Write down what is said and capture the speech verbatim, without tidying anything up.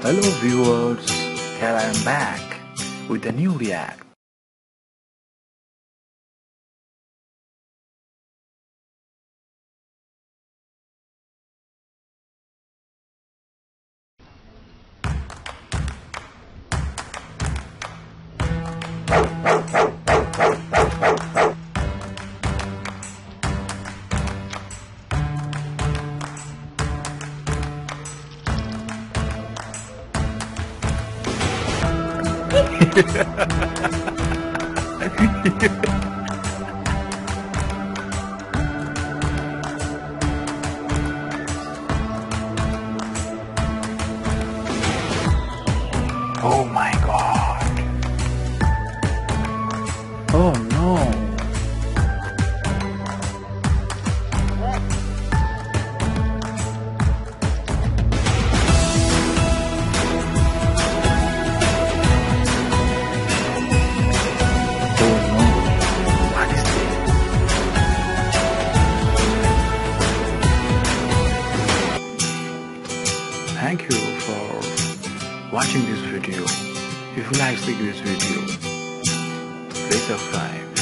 Hello viewers, here I am back with a new react. Oh my god. Oh no. Thank you for watching this video. If you like this video, please subscribe.